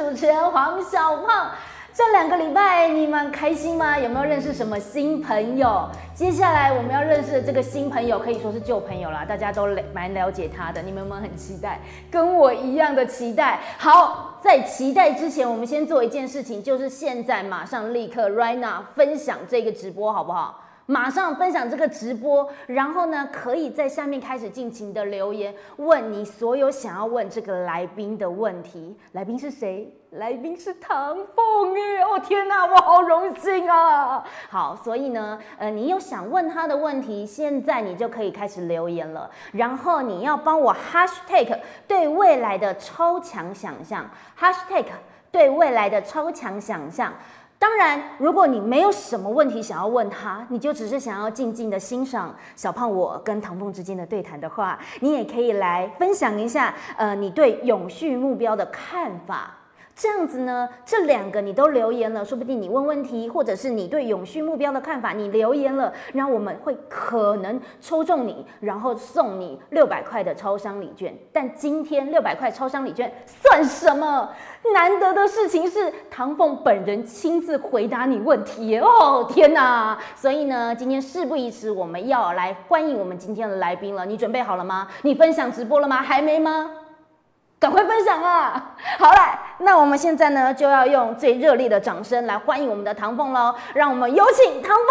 主持人黄小胖。这2个礼拜你们开心吗？有没有认识什么新朋友？接下来我们要认识的这个新朋友可以说是旧朋友啦，大家都蛮了解他的，你们有没有很期待？跟我一样的期待。好，在期待之前，我们先做一件事情，就是现在马上立刻 right now 分享这个直播，好不好？马上分享这个直播，然后呢，可以在下面开始尽情的留言，问你所有想要问这个来宾的问题。来宾是谁？来宾是唐凤耶！哦天哪，我好荣幸啊！好，所以呢，你有想问他的问题，现在你就可以开始留言了。然后你要帮我 hashtag 对未来的超强想象 ，hashtag 对未来的超强想象。当然，如果你没有什么问题想要问他，你就只是想要静静的欣赏小胖我跟唐凤之间的对谈的话，你也可以来分享一下，你对永续目标的看法。这样子呢，这2个你都留言了，说不定你问问题，或者是你对永续目标的看法，你留言了，然后我们会可能抽中你，然后送你600块的超商礼券。但今天600块超商礼券算什么？难得的事情是唐凤本人亲自回答你问题耶！哦天哪！所以呢，今天事不宜迟，我们要来欢迎我们今天的来宾了。你准备好了吗？你分享直播了吗？还没吗？赶快分享啊！好了，那我们现在呢就要用最热烈的掌声来欢迎我们的唐凤喽！让我们有请唐凤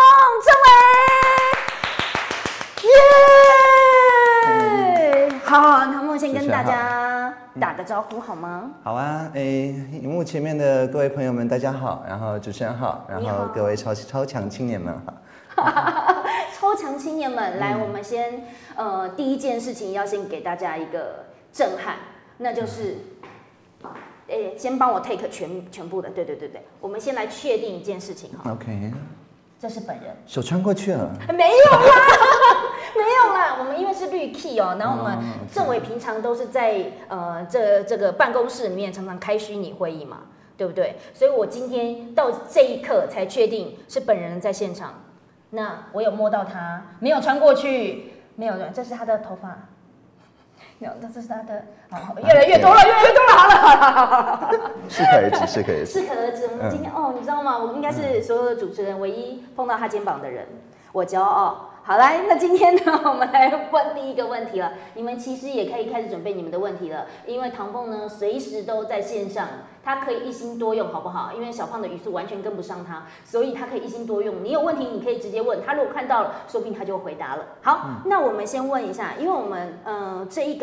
政委，耶！好，唐凤先跟大家打个招呼好吗？ 好啊，荧幕前面的各位朋友们，大家好，然后主持人好，然后各位超强青年们好。 超强青年们，来，我们先第一件事情要先给大家一个震撼。那就是，先帮我 take 全部的，对，我们先来确定一件事情哈。 OK， 这是本人， 手穿过去了？ 没有啦，没有啦，我们因为是绿 key 哦，然后我们政委平常都是在这个办公室里面常常开虚拟会议嘛，对不对？所以我今天到这一刻才确定是本人在现场。那我有摸到他，没有穿过去，没有，这是他的头发。这是他的，越来越多了，好了， 适可而止，适可而止， 适可而止。我们今天你知道吗？我应该是所有的主持人唯一碰到他肩膀的人，我骄傲。好来，那今天呢，我们来问第一个问题了。你们其实也可以开始准备你们的问题了，因为唐凤呢随时都在线上，他可以一心多用，好不好？因为小胖的语速完全跟不上他，所以他可以一心多用。你有问题你可以直接问他，如果看到了，说不定他就回答了。好，那我们先问一下，因为我们这一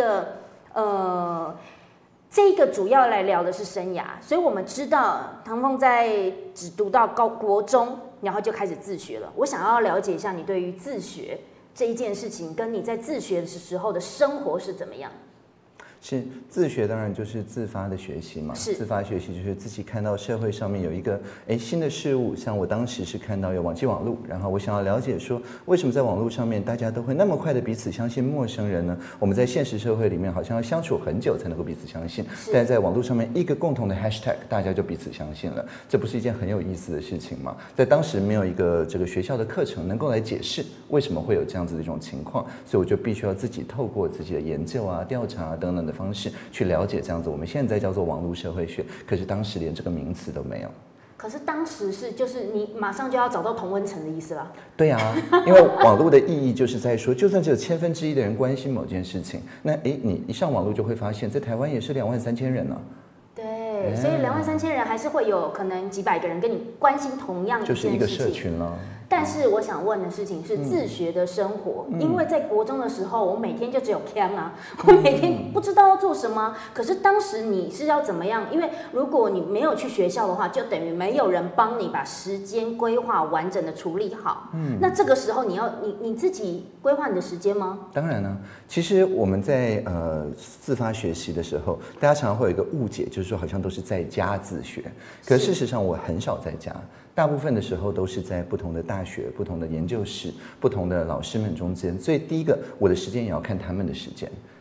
个主要来聊的是生涯，所以我们知道唐凤在只读到国中，然后就开始自学了。我想要了解一下你对于自学这一件事情，跟你在自学的时候的生活是怎么样？ 是自学，当然就是自发的学习嘛。自发学习就是自己看到社会上面有一个新的事物，像我当时是看到有网际网路，然后我想要了解说，为什么在网络上面大家都会那么快的彼此相信陌生人呢？我们在现实社会里面好像要相处很久才能够彼此相信，但是在网络上面一个共同的 hashtag， 大家就彼此相信了，这不是一件很有意思的事情吗？在当时没有一个这个学校的课程能够来解释为什么会有这样子的一种情况，所以我就必须要自己透过自己的研究啊、调查啊等等的方式去了解这样子，我们现在叫做网络社会学，可是当时连这个名词都没有。 可是当时就是你马上就要找到同温层的意思啦。 对啊，因为网络的意义就是在说，就算只有1/1000的人关心某件事情，那你一上网络就会发现，在台湾也是23000人呢。 对，所以23000人还是会有可能几百个人跟你关心同样一件事情， 就是一个社群了。 但是我想问的事情是自学的生活，因为在国中的时候，我每天就只有 cam 啊，我每天不知道要做什么。可是当时你是要怎么样？因为如果你没有去学校的话，就等于没有人帮你把时间规划完整的处理好。那这个时候你自己规划你的时间吗？ 当然了，其实我们在自发学习的时候，大家常常会有一个误解，就是说好像都是在家自学，可事实上我很少在家。大部分的时候都是在不同的大学、不同的研究室、不同的老师们中间，所以第一个，我的时间也要看他们的时间。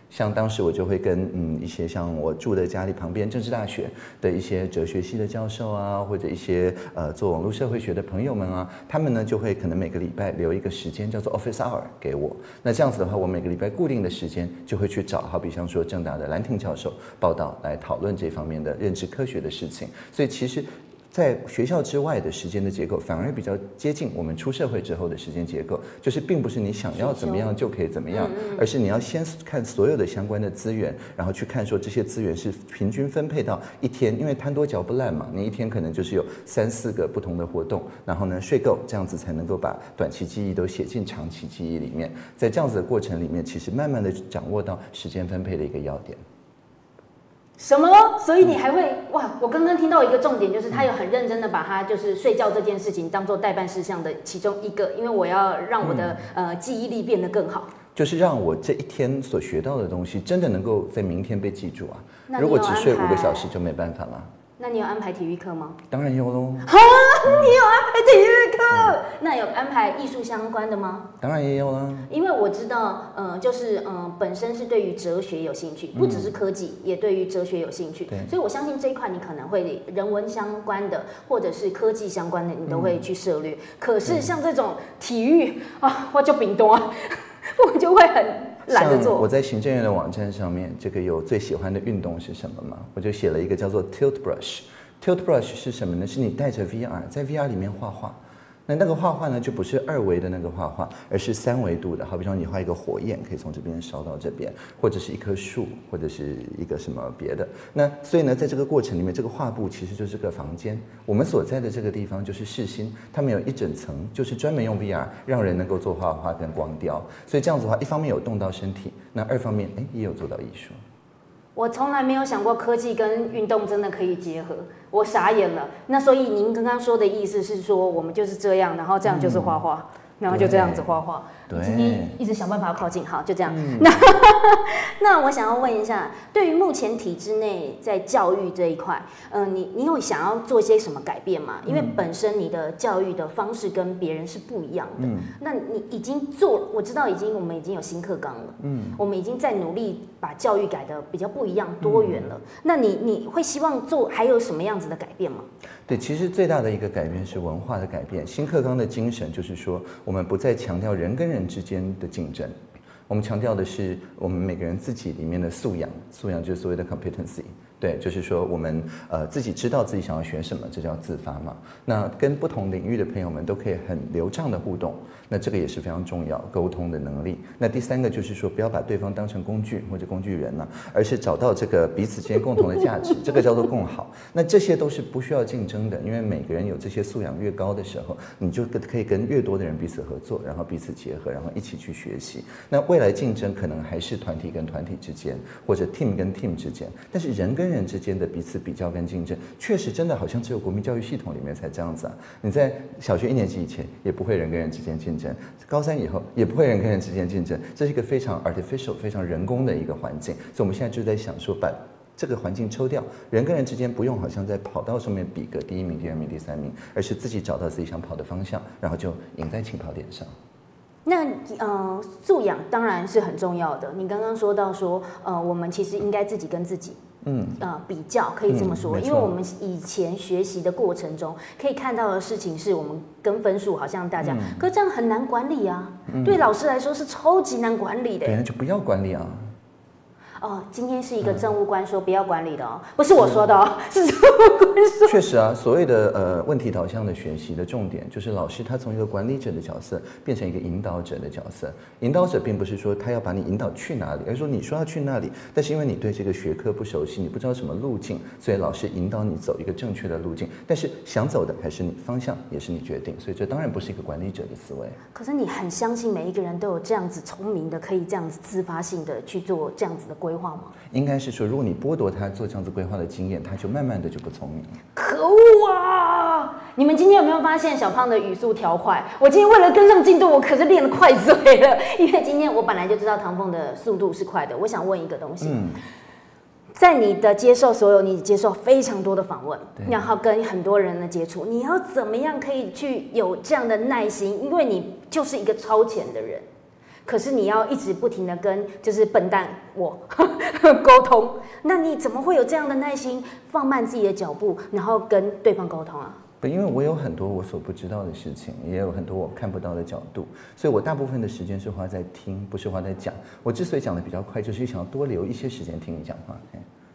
像当时我就会跟一些像我住的家里旁边政治大学的一些哲学系的教授啊，或者一些做网络社会学的朋友们啊，他们呢就会可能每个礼拜留一个时间叫做 office hour 给我。那这样子的话，我每个礼拜固定的时间就会去找，好比像说政大的兰亭教授报道来讨论这方面的认知科学的事情。所以其实在学校之外的时间的结构，反而比较接近我们出社会之后的时间结构，就是并不是你想要怎么样就可以怎么样，而是你要先看所有的相关的资源，然后去看说这些资源是平均分配到一天，因为贪多嚼不烂嘛，你一天可能就是有3、4个不同的活动，然后呢睡够，这样子才能够把短期记忆都写进长期记忆里面。在这样子的过程里面，其实慢慢的掌握到时间分配的一个要点。 什么？所以你还会哇？我刚刚听到一个重点，就是他有很认真的把他就是睡觉这件事情当做代办事项的其中一个，因为我要让我的记忆力变得更好， 就是让我这一天所学到的东西真的能够在明天被记住啊。如果只睡5个小时就没办法了。 那你有安排体育课吗？ 当然有喽。 哈，你有安排体育课？那有安排艺术相关的吗？ 当然也有啦。 因为我知道，就是本身是对于哲学有兴趣，不只是科技，也对于哲学有兴趣。所以我相信这一块你可能会人文相关的，或者是科技相关的，你都会去涉猎。可是像这种体育啊，我就冰冻啊，我就会很懒得做。 我在行政院的网站上面，这个有最喜欢的运动是什么吗？我就写了一个叫做 Tilt Brush。Tilt Brush 是什么呢？是你带着 VR， 在 VR 里面画画。那个画画呢，就不是2维的那个画画，而是3维度的。好比说你画一个火焰，可以从这边烧到这边，或者是一棵树，或者是一个什么别的。那所以呢，在这个过程里面，这个画布其实就是个房间。我们所在的这个地方就是世新，他们有一整层，就是专门用 VR 让人能够做画画跟光雕。所以这样子的话，一方面有动到身体，那2方面也有做到艺术。 我从来没有想过科技跟运动真的可以结合，我傻眼了。那所以您刚刚说的意思是说，我们就是这样，然后这样就是画画，然后就这样子画画。 对， 今天一直想办法靠近，好，就这样。那我想要问一下，对于目前体制内在教育这一块，你有想要做一些什么改变吗？因为本身你的教育的方式跟别人是不一样的。那你已经做，我知道我们已经有新课纲了。我们已经在努力把教育改得比较不一样、多元了。那你会希望做还有什么样子的改变吗？ 对，其实最大的一个改变是文化的改变。新课纲的精神就是说，我们不再强调人跟人之间的竞争，我们强调的是我们每个人自己里面的素养，素养就是所谓的 competency。对，就是说我们自己知道自己想要学什么，这叫自发嘛。那跟不同领域的朋友们都可以很流畅的互动，那这个也是非常重要，沟通的能力。那第3个就是说，不要把对方当成工具或者工具人了，而是找到这个彼此之间共同的价值，这个叫做共好。那这些都是不需要竞争的，因为每个人有这些素养越高的时候，你就可以跟越多的人彼此合作，然后彼此结合，然后一起去学习。那未来竞争可能还是团体跟团体之间，或者 team 跟 team 之间，但是人跟人之间的彼此比较跟竞争，确实真的好像只有国民教育系统里面才这样子啊。你在小学1年级以前也不会人跟人之间竞争，高3以后也不会人跟人之间竞争，这是一个非常 artificial、非常人工的一个环境。所以我们现在就在想说，把这个环境抽掉，人跟人之间不用好像在跑道上面比个第1名、第2名、第3名，而是自己找到自己想跑的方向，然后就赢在起跑点上。 那素养当然是很重要的。你刚刚说到说，我们其实应该自己跟自己，比较可以这么说，因为我们以前学习的过程中可以看到的事情是我们跟分数好像大家，可是这样很难管理啊。对老师来说是超级难管理的。 对，那就不要管理啊。 今天是一个政务官说不要管理的哦，不是我说的哦，是政务官说。 确实啊，所谓的问题导向的学习的重点，就是老师他从一个管理者的角色变成一个引导者的角色。引导者并不是说他要把你引导去哪里，而是说你说要去那里，但是因为你对这个学科不熟悉，你不知道什么路径，所以老师引导你走一个正确的路径。但是想走的还是你，方向也是你决定，所以这当然不是一个管理者的思维。 可是你很相信每一个人都有这样子聪明的，可以这样子自发性的去做这样子的规划吗？ 应该是说，如果你剥夺他做这样子规划的经验，他就慢慢的就不聪明了。 可恶啊！你们今天有没有发现小胖的语速调快？我今天为了跟上进度，我可是练得快嘴了。因为今天我本来就知道唐凤的速度是快的。我想问一个东西，在你的你接受非常多的访问，然后跟很多人的接触，你要怎么样可以去有这样的耐心？因为你就是一个超前的人。 可是你要一直不停的跟就是笨蛋我沟通，那你怎么会有这样的耐心，放慢自己的脚步，然后跟对方沟通啊？ 因为我有很多我所不知道的事情，也有很多我看不到的角度，所以我大部分的时间是花在听，不是花在讲。我之所以讲的比较快，就是想要多留一些时间听你讲话。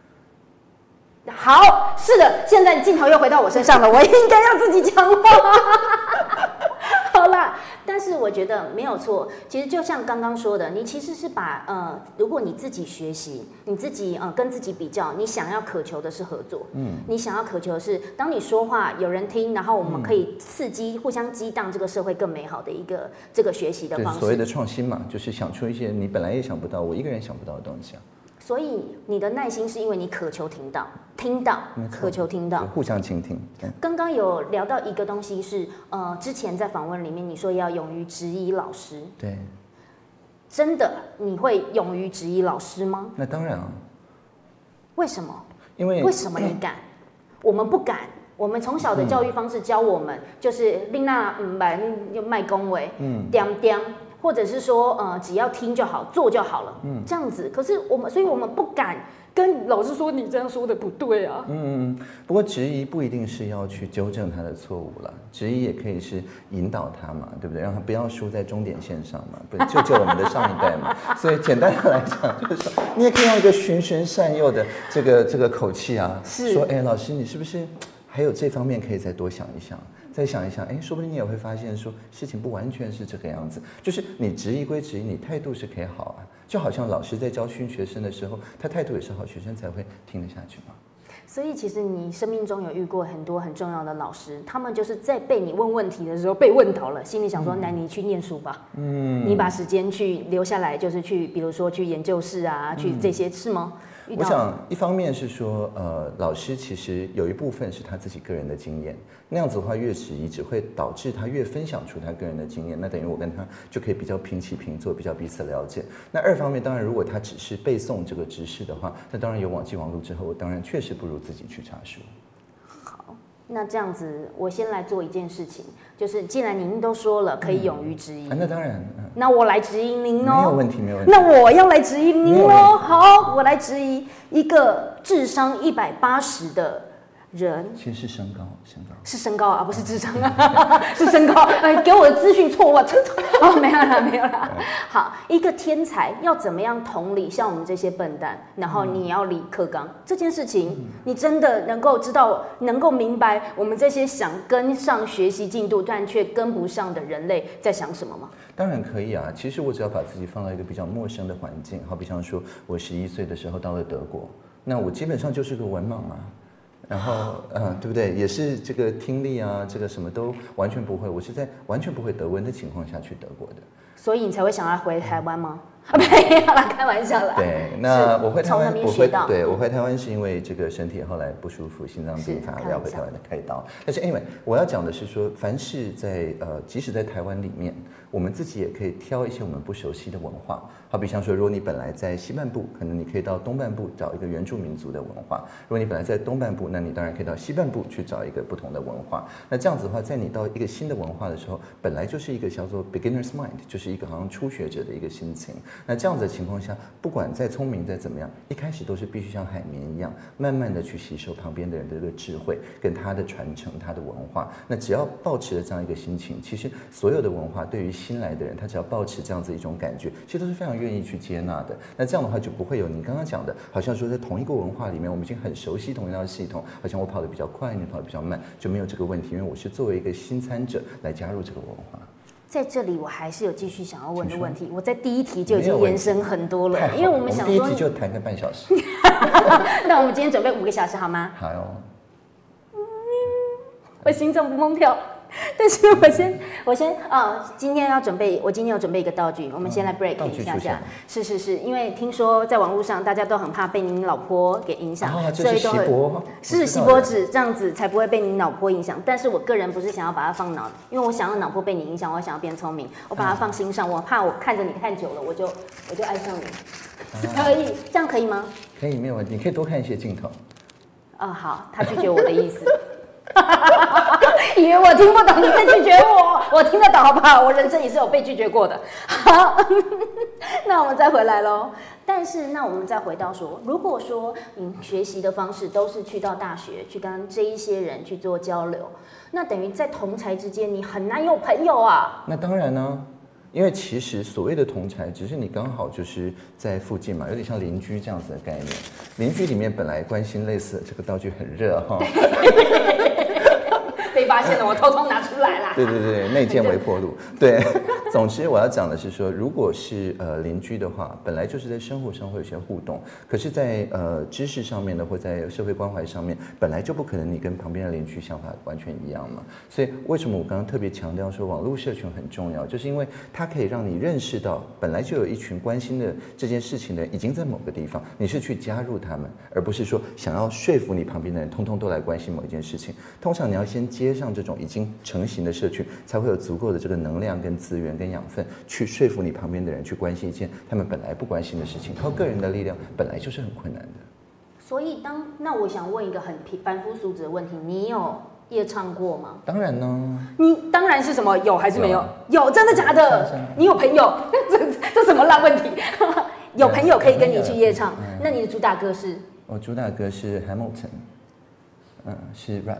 好，是的，现在镜头又回到我身上了，我应该要自己讲话。好啦，但是我觉得没有错。其实就像刚刚说的，你其实是把如果你自己学习，你自己跟自己比较，你想要渴求的是合作，你想要渴求的是当你说话有人听，然后我们可以刺激、互相激荡这个社会更美好的一个这个学习的方式。 所谓的创新嘛，就是想出一些你本来也想不到，我一个人想不到的东西啊。 所以你的耐心是因为你渴求听到，渴求听到， 互相倾听。 刚刚有聊到一个东西是，之前在访问里面你说要勇于质疑老师， 对， 真的你会勇于质疑老师吗？ 那当然啊。 为什么？ 为什么你敢？我们不敢。我们从小的教育方式教我们，就是令那就卖恭维，点点。或者是说，只要听就好，做就好了，这样子。可是所以我们不敢跟老师说你这样说的不对啊。 不过质疑不一定是要去纠正他的错误了，质疑也可以是引导他嘛，对不对？让他不要输在终点线上嘛，不是救我们的上一代嘛。所以简单的来讲，就是说，你也可以用一个循循善诱的这个口气啊，说，老师，你是不是还有这方面可以再多想一想？再想一想，说不定你也会发现说事情不完全是这个样子。就是你质疑归质疑，你态度是可以好啊。就好像老师在教训学生的时候，他态度也是好，学生才会听得下去嘛。 所以其实你生命中有遇过很多很重要的老师，他们就是在被你问问题的时候被问倒了，心里想说，那你去念书吧，你把时间去留下来，就是去比如说去研究室啊，去这些是吗？ 我想一方面是说，老师其实有一部分是他自己个人的经验，那样子的话越质疑只会导致他越分享出他个人的经验，那等于我跟他就可以比较平起平坐，比较彼此了解。那二方面，当然如果他只是背诵这个知识的话，那当然有网际网路之后，我当然确实不如自己去查书。 好，那这样子，我先来做一件事情，就是既然您都说了，可以勇于质疑， 那当然， 那我来质疑您哦， 没有问题，没有问题。 那我要来质疑您哦，好，我来质疑一个智商180的人， 其实是身高是身高啊，不是智商啊，是身高。给我的资讯错误啊，没有啦。好，一个天才要怎么样同理像我们这些笨蛋，然后你要理课纲这件事情，你真的能够知道，能够明白我们这些想跟上学习进度但却跟不上的人类在想什么吗？ 当然可以啊，其实我只要把自己放到一个比较陌生的环境，好比像说我11岁的时候到了德国，那我基本上就是个文盲啊。然后，对不对？也是这个听力啊，这个什么都完全不会。我是在完全不会德文的情况下去德国的。 所以你才会想要回台湾吗？没有啦，开玩笑啦。 对，那我回台湾，我回台湾是因为这个身体后来不舒服，心脏病发，要回台湾的开刀。但是 anyway， 我要讲的是说，凡是在即使在台湾里面，我们自己也可以挑一些我们不熟悉的文化。好比像说，如果你本来在西半部，可能你可以到东半部找一个原住民族的文化；如果你本来在东半部，那你当然可以到西半部去找一个不同的文化。那这样子的话，在你到一个新的文化的时候，本来就是一个叫做 beginner's mind， 就是一个好像初学者的一个心情。那这样子的情况下，不管再聪明再怎么样，一开始都是必须像海绵一样，慢慢的去吸收旁边的人的这个智慧，跟他的传承，他的文化。那只要抱持了这样一个心情，其实所有的文化对于新来的人，他只要抱持这样子一种感觉，其实都是非常愿意去接纳的。那这样的话就不会有你刚刚讲的，好像说在同一个文化里面，我们已经很熟悉同一套系统，好像我跑得比较快，你跑得比较慢，就没有这个问题，因为我是作为一个新参者来加入这个文化。 在这里，我还是有继续想要问的问题。我在第一题就已经延伸很多了，因为我们想说， 第一题就谈个半小时。 那我们今天准备5个小时好吗？ 好哦。 我心脏不跳。但是我先今天有准备一个道具，我们先来 break 一下下。是，因为听说在网络上大家都很怕被您老婆给影响， 所以都是锡箔纸，这样子才不会被您老婆影响。但是我个人不是想要把它放脑，因为我想要脑波被你影响，我想要变聪明，我把它放心上，我怕我看着你看久了，我就爱上你。可以，这样可以吗？ 可以，没有问题，你可以多看一些镜头。 好，他拒绝我的意思。 以为我听不懂，你在拒绝我，我听得懂好不好？我人生也是有被拒绝过的。好，那我们再回来咯。但是，那我们再回到说，如果说你学习的方式都是去到大学去跟这一些人去做交流，那等于在同侪之间你很难有朋友啊。 那当然呢。因为其实所谓的同侪，只是你刚好就是在附近嘛，有点像邻居这样子的概念。邻居里面本来关心类似，这个道具很热哈。 被发现了，我偷偷拿出来啦。 对对对，内建微波炉。对，总之我要讲的是说，如果是邻居的话，本来就是在生活上会有些互动，可是在知识上面呢，或在社会关怀上面，本来就不可能你跟旁边的邻居想法完全一样嘛。所以为什么我刚刚特别强调说网络社群很重要，就是因为它可以让你认识到本来就有一群关心的这件事情的人已经在某个地方，你是去加入他们，而不是说想要说服你旁边的人通通都来关心某一件事情。通常你要先接上这种已经成型的社群，才会有足够的这个能量跟资源跟养分去说服你旁边的人去关心一件他们本来不关心的事情。靠个人的力量本来就是很困难的。 所以那我想问一个很凡夫俗子的问题，你有夜唱过吗？ 当然呢。 你当然是什么？有还是没有？有，真的假的？你有朋友？这什么烂问题？有朋友可以跟你去夜唱，那你的主打歌是？ 我主打歌是 Hamilton， 是 rap。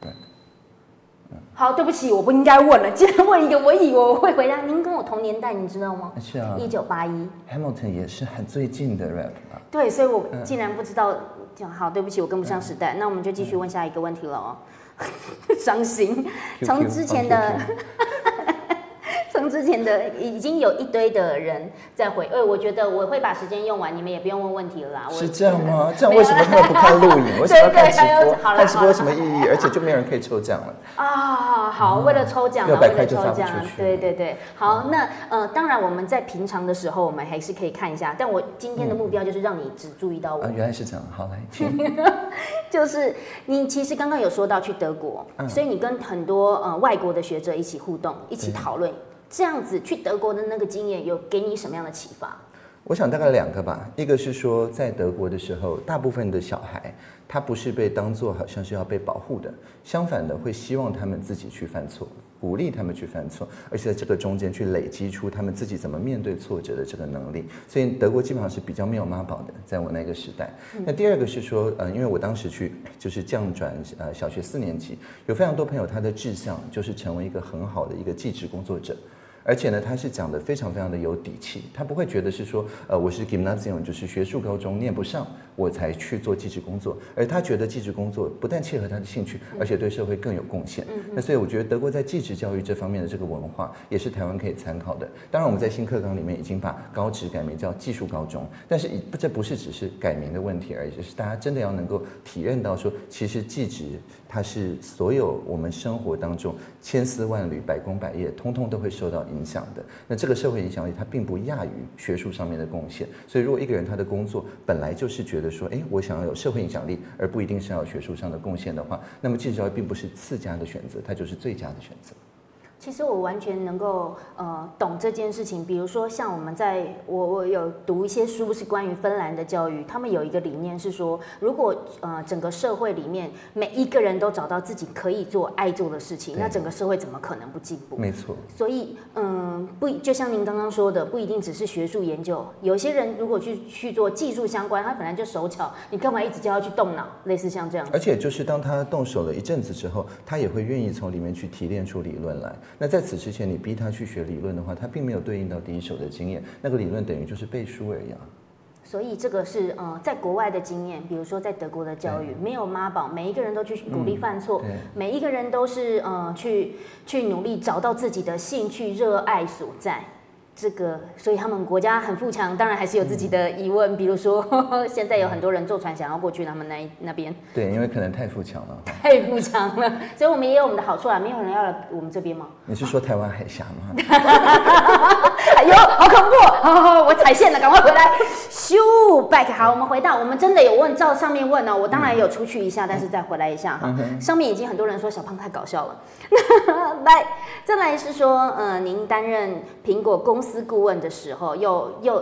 好，对不起，我不应该问了。既然问一个，我以为我会回答。您跟我同年代，你知道吗？ 是啊 ，1981。 Hamilton 也是很最近的 rap 啊。 对，所以我竟然不知道。好，对不起，我跟不上时代。那我们就继续问下一个问题了哦。伤心，从之前的。从之前的已经有一堆的人在回，我觉得我会把时间用完，你们也不用问问题了啦。 是这样吗？这样为什么他们不看录影？为什么要看直播？看直播有什么意义？而且就没有人可以抽奖了啊！好，为了抽奖，为了抽奖，对对对。好，那当然我们在平常的时候，我们还是可以看一下。但我今天的目标就是让你只注意到我。 原来是这样，好来，请。 就是你其实刚刚有说到去德国，所以你跟很多外国的学者一起互动，一起讨论。这样子去德国的那个经验有给你什么样的启发？ 我想大概2个吧，一个是说在德国的时候，大部分的小孩他不是被当作好像是要被保护的，相反的会希望他们自己去犯错，鼓励他们去犯错，而且在这个中间去累积出他们自己怎么面对挫折的这个能力。所以德国基本上是比较没有妈宝的，在我那个时代。那第2个是说，因为我当时去就是降转小学4年级，有非常多朋友他的志向就是成为一个很好的一个技职工作者。而且呢，他是讲的非常非常的有底气，他不会觉得是说，我是 Gymnasium， 就是学术高中念不上，我才去做技职工作，而他觉得技职工作不但切合他的兴趣，而且对社会更有贡献。那所以我觉得德国在技职教育这方面的这个文化，也是台湾可以参考的。当然，我们在新课纲里面已经把高职改名叫技术高中，但是这不是只是改名的问题而已，就是大家真的要能够体认到说，其实技职它是所有我们生活当中千丝万缕、百工百业，通通都会受到影响的。那这个社会影响力它并不亚于学术上面的贡献，所以如果一个人他的工作本来就是觉得说，我想要有社会影响力，而不一定是要有学术上的贡献的话，那么技职教育并不是次佳的选择，它就是最佳的选择。 其实我完全能够懂这件事情。比如说像我有读一些书是关于芬兰的教育，他们有一个理念是说，如果整个社会里面每一个人都找到自己可以做爱做的事情，那整个社会怎么可能不进步？ 没错。 所以就像您刚刚说的，不一定只是学术研究，有些人如果去做技术相关，他本来就手巧，你干嘛一直叫他去动脑？类似像这样子。 而且就是当他动手了一阵子之后，他也会愿意从里面去提炼出理论来。那在此之前，你逼他去学理论的话，他并没有对应到第一手的经验，那个理论等于就是背书而已啊。 所以这个是在国外的经验，比如说在德国的教育，没有妈宝，每一个人都去鼓励犯错，每一个人都是去努力找到自己的兴趣、热爱所在。这个，所以他们国家很富强，当然还是有自己的疑问，比如说现在有很多人坐船想要过去他们那边。 对，因为可能太富强了。 太富强了，所以我们也有我们的好处啊。没有人要来我们这边吗？ 你是说台湾海峡吗？ 哎呦，好恐怖！好，我踩线了，赶快回来。咻 back， 好，我们回到我们真的有问，照上面问哦。我当然有出去一下，但是再回来一下哈。上面已经很多人说小胖太搞笑了。来，再来是说，您担任苹果公司顾问的时候，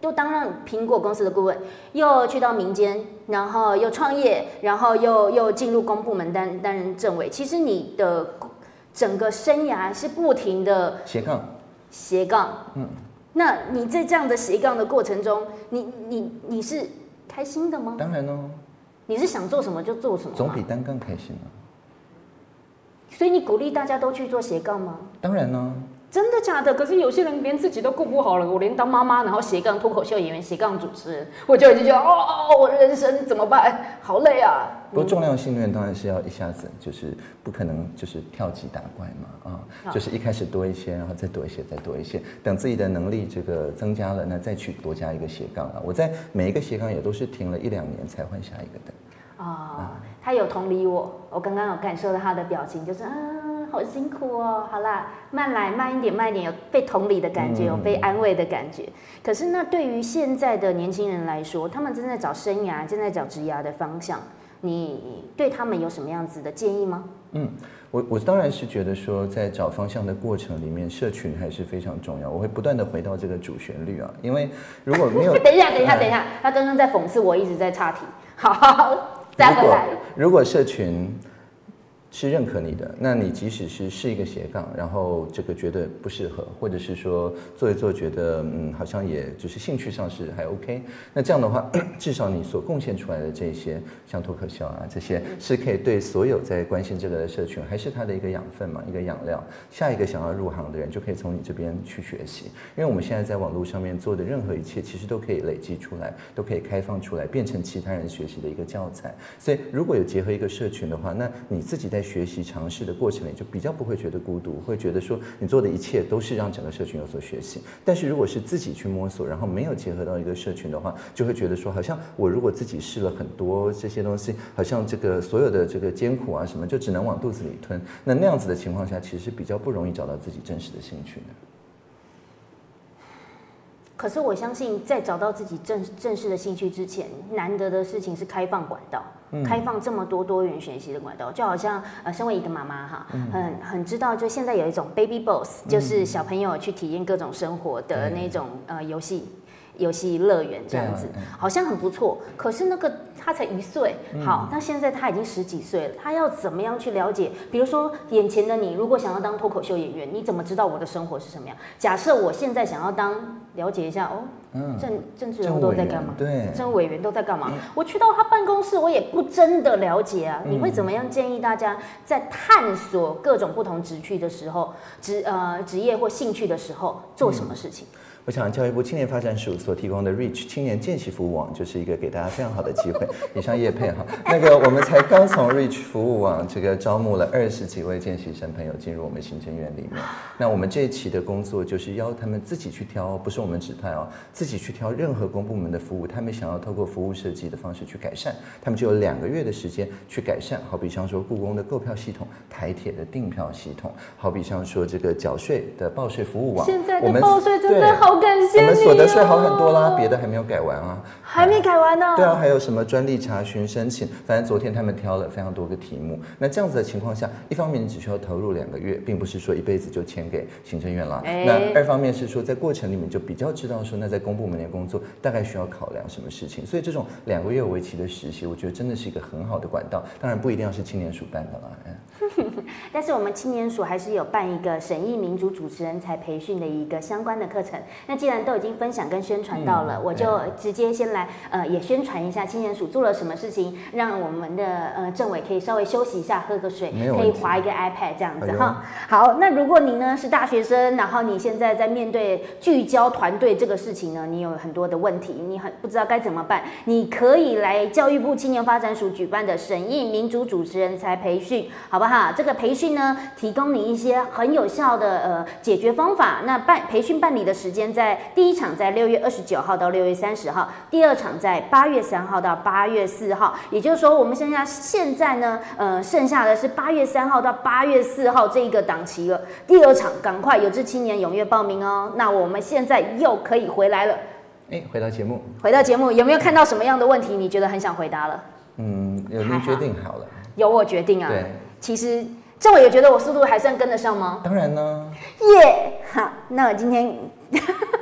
都当上苹果公司的顾问，又去到民间，然后又创业，然后又进入公部门担任政委。其实你的整个生涯是不停的斜杠。那你在这样的斜杠的过程中，你是开心的吗？ 当然哦。 你是想做什么就做什么吗？ 总比单杠开心啊。 所以你鼓励大家都去做斜杠吗？ 当然呢。 真的假的？可是有些人连自己都顾不好了，我连当妈妈，然后斜杠脱口秀演员、斜杠主持人，我就已经觉得我人生怎么办？好累啊！ 不过重量训练当然是要一下子，就是不可能就是跳级打怪嘛就是一开始多一些，然后再多一些，再多一些，等自己的能力这个增加了，那再去多加一个斜杠啊。我在每一个斜杠也都是停了1-2年才换下一个的。 他有同理我刚刚有感受到他的表情，就是好辛苦哦。好啦，慢来，慢一点，有被同理的感觉，有被安慰的感觉。可是那对于现在的年轻人来说，他们正在找生涯，正在找职涯的方向，你对他们有什么样子的建议吗？ 我当然是觉得说，在找方向的过程里面，社群还是非常重要。我会不断的回到这个主旋律啊，因为如果没有等一下，他刚刚在讽刺我一直在岔题。好。再回来。 如果社群是认可你的，那你即使是一个斜杠，然后这个觉得不适合，或者是说做一做觉得好像也就是兴趣上是还 OK， 那这样的话，至少你所贡献出来的这些像脱口秀啊这些，是可以对所有在关心这个的社群，还是它的一个养分嘛，一个养料。下一个想要入行的人就可以从你这边去学习，因为我们现在在网络上面做的任何一切，其实都可以累积出来，都可以开放出来，变成其他人学习的一个教材。所以如果有结合一个社群的话，那你自己在学习尝试的过程里就比较不会觉得孤独，会觉得说你做的一切都是让整个社群有所学习。但是如果是自己去摸索，然后没有结合到一个社群的话，就会觉得说好像我如果自己试了很多这些东西，好像这个所有的这个艰苦啊什么就只能往肚子里吞，那样子的情况下其实是比较不容易找到自己真实的兴趣的。 可是我相信，在找到自己正式的兴趣之前，难得的事情是开放管道，开放这么多元学习的管道。就好像身为一个妈妈哈，很知道，就现在有一种 baby boss，就是小朋友去体验各种生活的那种游戏乐园这样子，好像很不错。可是那个他才1岁，好，那现在他已经10几岁了，他要怎么样去了解？比如说眼前的你，如果想要当脱口秀演员，你怎么知道我的生活是什么样？假设我现在想要了解一下政治人物都在干嘛？ 对， 政委员都在干嘛？我去到他办公室，我也不真的了解啊。你会怎么样建议大家在探索各种不同职区的时候，职业或兴趣的时候做什么事情？ 我想教育部青年发展署所提供的 Reach 青年见习服务网就是一个给大家非常好的机会。以上业配哈，我们才刚从 Reach 服务网这个招募了20几位见习生朋友进入我们行政院里面。那我们这一期的工作就是要他们自己去挑，不是我们指派自己去挑任何公部门的服务，他们想要透过服务设计的方式去改善，他们就有2个月的时间去改善。好比像说故宫的购票系统、台铁的订票系统，好比像说这个缴税的报税服务网， 现在的报税真的好感谢你， 我们所得税好很多啦，别的还没有改完啊， 还没改完呢。 对啊，还有什么专利查询申请，反正昨天他们挑了非常多个题目。那这样子的情况下，一方面你只需要投入2个月，并不是说一辈子就签给行政院啦。那2方面是说在过程里面就比较知道说，那在公部门的工作大概需要考量什么事情。所以这种2个月为期的实习，我觉得真的是一个很好的管道。当然不一定要是青年署办的啦。 但是我们青年署还是有办一个审议民主主持人才培训的一个相关的课程。那既然都已经分享跟宣传到了，我就直接先来也宣传一下青年署做了什么事情，让我们的政委可以稍微休息一下，喝个水，可以滑一个 iPad 这样子哈。好，那如果你呢是大学生，然后你现在在面对聚焦团队这个事情呢，你有很多的问题，你不知道该怎么办，你可以来教育部青年发展署举办的审议民主主持人才培训，好不好？这个培训呢，提供你一些很有效的解决方法。那培训办理的时间第一场在6月29号到6月30号，第2场在8月3号到8月4号。也就是说，我们现在呢，剩下的是8月3号到8月4号这一个档期了。第2场赶快有志青年踊跃报名哦。那我们现在又可以回来了。 回到节目， 有没有看到什么样的问题？你觉得很想回答了？ 有您决定好了。 有我决定啊。 对， 其实政委也觉得我速度还算跟得上吗？ 当然呢。 好，那我今天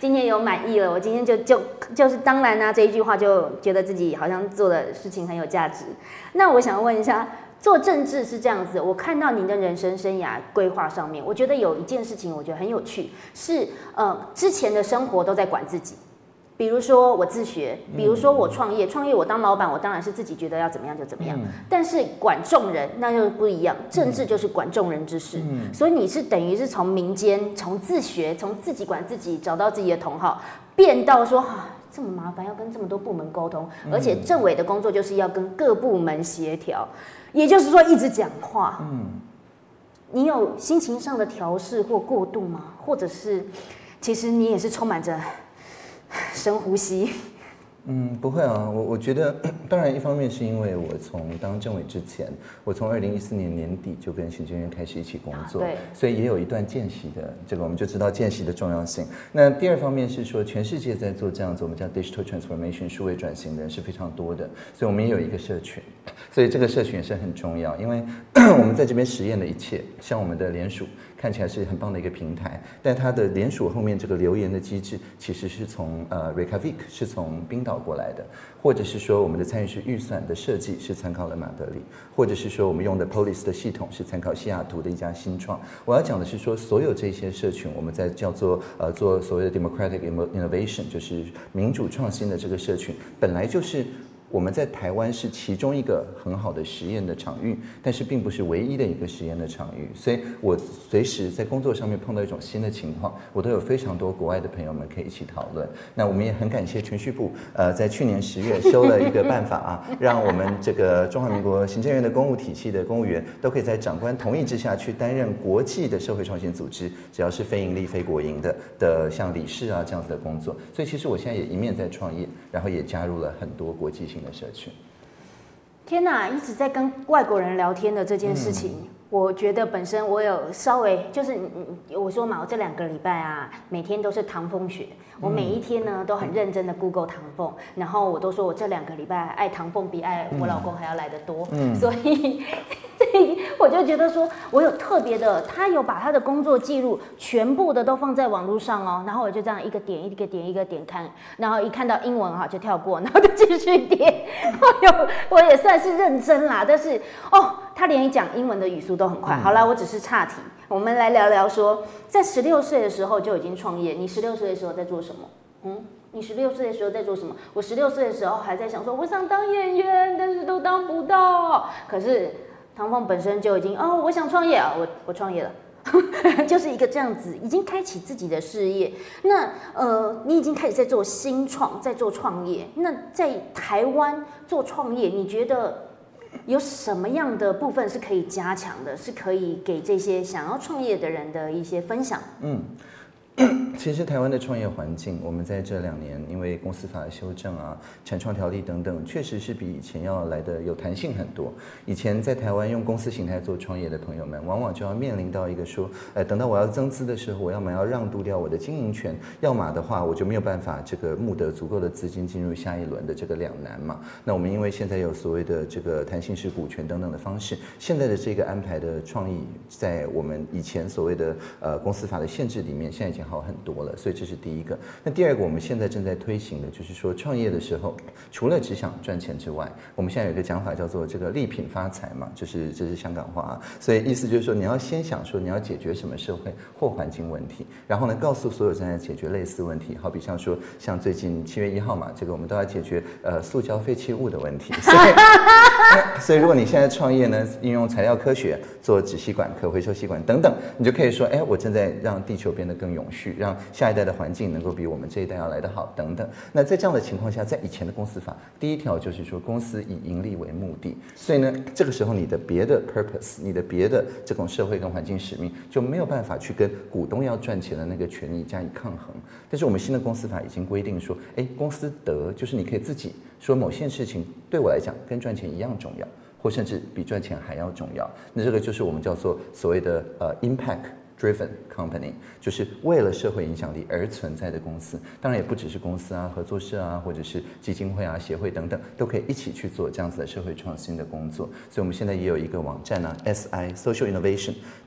今天有满意了，我今天就是当然啊，这一句话就觉得自己好像做的事情很有价值。那我想问一下，做政治是这样子，我看到您的人生生涯规划上面，我觉得有一件事情我觉得很有趣，是之前的生活都在管自己。比如说我自学，比如说我创业我当老板，我当然是自己觉得要怎么样就怎么样。但是管众人那就不一样，政治就是管众人之事。所以你是等于是从民间，从自学，从自己管自己，找到自己的同好，变到说这么麻烦，要跟这么多部门沟通，而且政委的工作就是要跟各部门协调，也就是说一直讲话。你有心情上的调试或过渡吗？或者是其实你也是充满着深呼吸？ 不会啊，我觉得，当然一方面是因为我从当政委之前，我从2014年年底就跟行政院开始一起工作，所以也有一段见习的这个，我们就知道见习的重要性。那第二方面是说，全世界在做这样子，我们叫 digital transformation 数位转型的人是非常多的，所以我们也有一个社群，所以这个社群也是很重要，因为我们在这边实验的一切，像我们的联署看起来是很棒的一个平台，但它的联署后面这个留言的机制其实是从Reykjavik 是从冰岛过来的，或者是说我们的参与式预算的设计是参考了马德里，或者是说我们用的 Polis 的系统是参考西雅图的一家新创。我要讲的是说，所有这些社群，我们在叫做做所谓的 democratic innovation， 就是民主创新的这个社群，本来就是我们在台湾是其中一个很好的实验的场域，但是并不是唯一的一个实验的场域。所以我随时在工作上面碰到一种新的情况，我都有非常多国外的朋友们可以一起讨论。那我们也很感谢铨叙部，在去年10月修了一个办法啊，让我们这个中华民国行政院的公务体系的公务员都可以在长官同意之下去担任国际的社会创新组织，只要是非营利、非国营的像理事啊这样子的工作。所以其实我现在也一面在创业，然后也加入了很多国际性的社群。 天哪，一直在跟外国人聊天的这件事情，我觉得本身我有稍微就是我说嘛，我这2个礼拜啊，每天都是唐凤学，我每一天呢都很认真的 Google 唐凤，然后我都说我这2个礼拜爱唐凤比爱我老公还要来得多，所以我就觉得说，我有特别的，他有把他的工作记录全部的都放在网络上哦，然后我就这样一个点一个点一个点看，然后一看到英文哈就跳过，然后就继续点。我也算是认真啦，但是他连讲英文的语速都很快。好啦，我只是岔题，我们来聊聊说，在16岁的时候就已经创业，你16岁的时候在做什么？你16岁的时候在做什么？我16岁的时候还在想说，我想当演员，但是都当不到。可是唐凤本身就已经我想创业啊，我创业了。就是一个这样子，已经开启自己的事业。那你已经开始在做新创，在做创业。那在台湾做创业，你觉得有什么样的部分是可以加强的？是可以给这些想要创业的人的一些分享？ 其实台湾的创业环境，我们在这2年因为公司法的修正啊、产创条例等等，确实是比以前要来的有弹性很多。以前在台湾用公司形态做创业的朋友们，往往就要面临到一个说，等到我要增资的时候，我要么要让渡掉我的经营权，要么的话我就没有办法这个募得足够的资金进入下一轮的这个两难嘛。那我们因为现在有所谓的这个弹性式股权等等的方式，现在的这个安排的创意，在我们以前所谓的公司法的限制里面，现在已经好很多了，所以这是第一个。那第二个，我们现在正在推行的就是说，创业的时候，除了只想赚钱之外，我们现在有一个讲法叫做这个利品发财嘛，这是香港话啊，所以意思就是说，你要先想说你要解决什么社会或环境问题，然后呢，告诉所有正在解决类似问题，好比像最近7月1号嘛，这个我们都要解决塑胶废弃物的问题，所以如果你现在创业呢，应用材料科学做纸吸管、可回收吸管等等，你就可以说，我正在让地球变得更永续，让下一代的环境能够比我们这一代要来得好等等。那在这样的情况下，在以前的公司法，第一条就是说公司以盈利为目的，所以呢，这个时候你的别的 purpose， 你的别的这种社会跟环境使命就没有办法去跟股东要赚钱的那个权益加以抗衡。但是我们新的公司法已经规定说，公司得就是你可以自己说某件事情对我来讲跟赚钱一样重要，或甚至比赚钱还要重要。那这个就是我们叫做所谓的impact-driven company， 就是为了社会影响力而存在的公司。当然也不只是公司啊、合作社啊，或者是基金会啊、协会等等，都可以一起去做这样子的社会创新的工作。所以我们现在也有一个网站啊 ，SI Social Innovation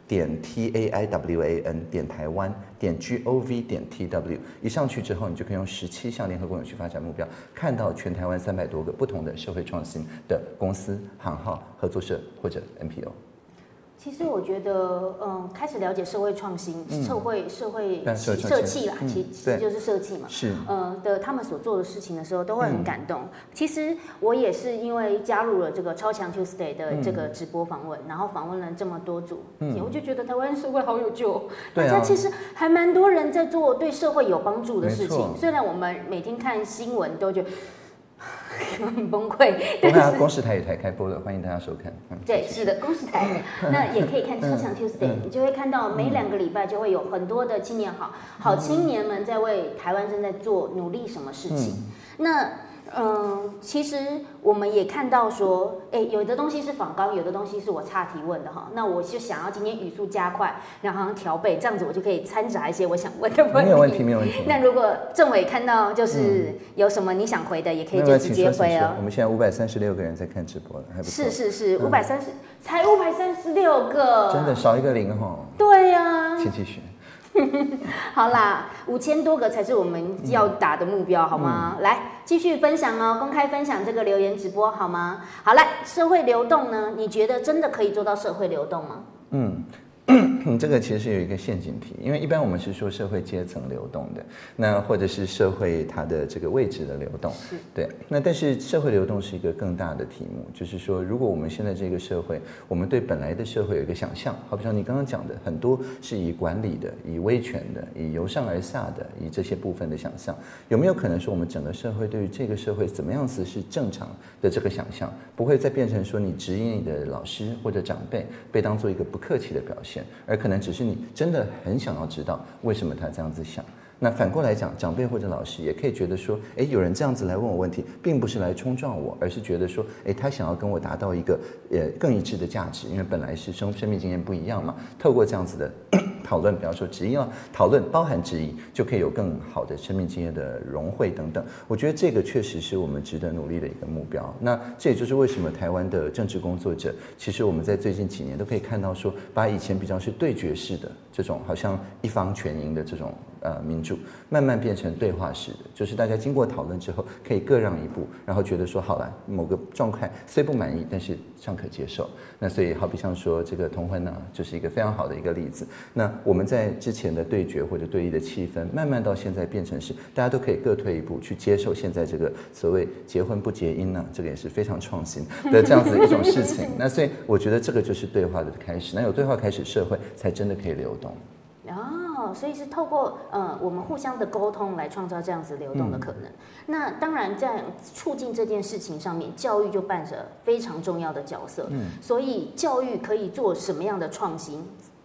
台湾.gov.tw，一上去之后，你就可以用17项联合国永续发展目标，看到全台湾300多个不同的社会创新的公司、行号、合作社或者 NPO。 其实我觉得，开始了解社会创新、社会社企啦，其实就是社企嘛， 是， 他们所做的事情的时候，都会很感动。其实我也是因为加入了这个超强 Tuesday 的这个直播访问，然后访问了这么多组，我就觉得台湾社会好有救，大家其实还蛮多人在做对社会有帮助的事情。虽然我们每天看新闻都觉得很崩溃。 不会啊，公视台也开播了，欢迎大家收看。 对，是的，公视台那也可以看超强 Tuesday，你就会看到每2个礼拜就会有很多的青年好青年们在为台湾正在做努力什么事情。那其实我们也看到说，有的东西是访纲，有的东西是我岔提问的哈。那我就想要今天语速加快，然后调背，这样子我就可以掺杂一些我想问的问题。 没有问题，没有问题。 那如果政委看到就是有什么你想回的，也可以就直接回哦。 我们现在536个人在看直播了，还不错。 是才536个， 真的少一个零哈。 对呀， 请继续。 好啦，5000多个才是我们要打的目标，好吗？来继续分享哦，公开分享这个留言直播，好吗？好，来，社会流动呢？你觉得真的可以做到社会流动吗？ 这个其实有一个陷阱题，因为一般我们是说社会阶层流动的，那或者是社会它的这个位置的流动，对。那但是社会流动是一个更大的题目，就是说，如果我们现在这个社会，我们对本来的社会有一个想象，好比像你刚刚讲的，很多是以管理的、以威权的、以由上而下的、以这些部分的想象，有没有可能说我们整个社会对于这个社会怎么样子是正常的这个想象，不会再变成说你质疑你的老师或者长辈被当做一个不客气的表现，而可能只是你真的很想要知道为什么他这样子想。那反过来讲，长辈或者老师也可以觉得说，有人这样子来问我问题，并不是来冲撞我，而是觉得说，他想要跟我达到一个更一致的价值，因为本来是生命经验不一样嘛。透过这样子的讨论，比方说质疑啊，讨论包含质疑，就可以有更好的生命经验的融汇等等。我觉得这个确实是我们值得努力的一个目标。那这也就是为什么台湾的政治工作者，其实我们在最近几年都可以看到说，把以前比较是对决式的这种，好像一方全赢的这种民主，慢慢变成对话式的，就是大家经过讨论之后，可以各让一步，然后觉得说好了，某个状态虽不满意，但是尚可接受。那所以好比像说这个同婚呢，就是一个非常好的一个例子。那我们在之前的对决或者对立的气氛，慢慢到现在变成是大家都可以各退一步，去接受现在这个所谓结婚不结姻呢，这个也是非常创新的这样子一种事情。那所以我觉得这个就是对话的开始。那有对话开始，社会才真的可以流动。 所以是透过我们互相的沟通来创造这样子流动的可能。那当然在促进这件事情上面，教育就扮演着非常重要的角色。所以教育可以做什么样的创新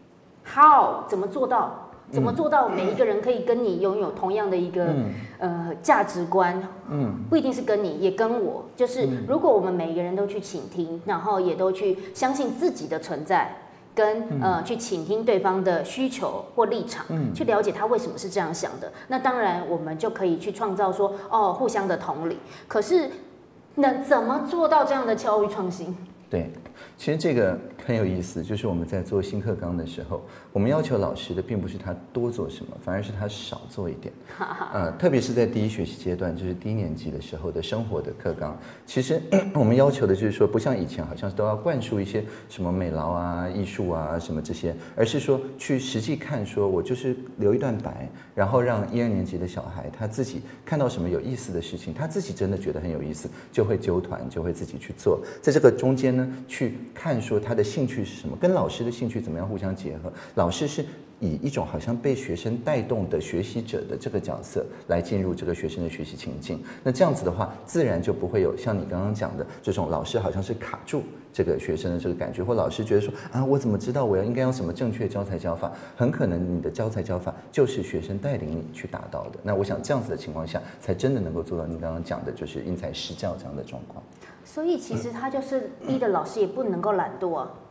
？How 怎么做到？怎么做到每一个人可以跟你拥有同样的一个价值观？不一定是跟你，也跟我。就是如果我们每一个人都去倾听，然后也都去相信自己的存在。跟去倾听对方的需求或立场，去了解他为什么是这样想的。那当然，我们就可以去创造说，互相的同理。可是，能怎么做到这样的教育创新？ 对，其实这个很有意思，就是我们在做新课纲的时候，我们要求老师的并不是他多做什么，反而是他少做一点。特别是在第一学习阶段，就是低年级的时候的生活的课纲，其实我们要求的就是说，不像以前好像都要灌输一些什么美劳啊、艺术啊什么这些，而是说去实际看，说我就是留一段白，然后让1、2年级的小孩他自己看到什么有意思的事情，他自己真的觉得很有意思，就会揪团，就会自己去做。在这个中间呢，去看说他的兴趣是什么，跟老师的兴趣怎么样互相结合。老师是以一种好像被学生带动的学习者的这个角色来进入这个学生的学习情境。那这样子的话，自然就不会有像你刚刚讲的这种老师好像是卡住这个学生的这个感觉，或老师觉得说我怎么知道我应该用什么正确教材教法？很可能你的教材教法就是学生带领你去达到的。那我想这样子的情况下，才真的能够做到你刚刚讲的，就是因材施教这样的状况。 所以其实他就是逼的老师也不能够懒惰啊。